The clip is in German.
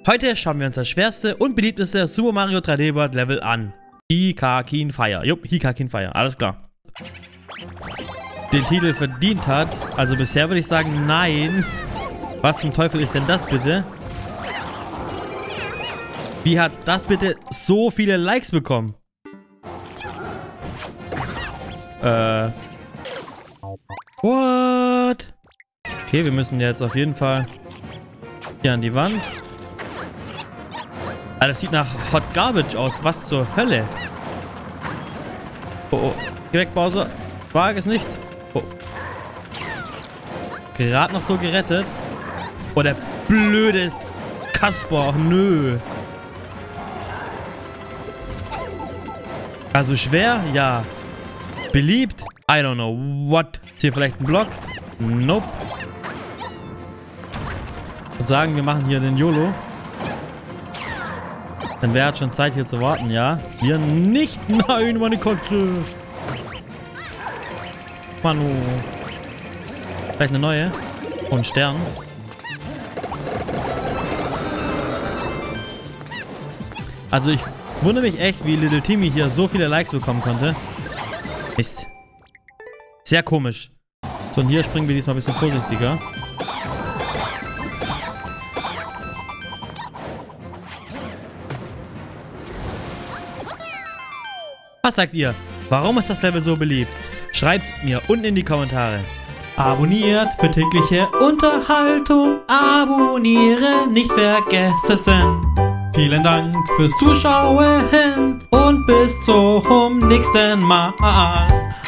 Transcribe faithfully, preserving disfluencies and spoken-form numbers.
Heute schauen wir uns das schwerste und beliebteste Super Mario drei D World Level an. Hikakin Fire. Jupp, Hikakin Fire. Alles klar. Den Titel verdient hat. Also bisher würde ich sagen, nein. Was zum Teufel ist denn das bitte? Wie hat das bitte so viele Likes bekommen? Äh. What? Okay, wir müssen jetzt auf jeden Fall hier an die Wand. Ah, das sieht nach Hot Garbage aus. Was zur Hölle? Oh, oh. Geh weg, Bowser. Wage es nicht. Oh. Gerade noch so gerettet. Oh, der blöde Kasper. Ach, nö. Also schwer? Ja. Beliebt? I don't know. What? Ist hier vielleicht ein Block? Nope. Ich würde sagen, wir machen hier den YOLO. Dann wäre es schon Zeit, hier zu warten, ja? Hier nicht. Nein, meine Kotze. Manu. Vielleicht eine neue. Und Stern. Also ich wundere mich echt, wie Little Timmy hier so viele Likes bekommen konnte. Mist. Sehr komisch. So, und hier springen wir diesmal ein bisschen vorsichtiger. Was sagt ihr? Warum ist das Level so beliebt? Schreibt es mir unten in die Kommentare. Abonniert für tägliche Unterhaltung. Abonnieren nicht vergessen. Vielen Dank fürs Zuschauen und bis zum nächsten Mal.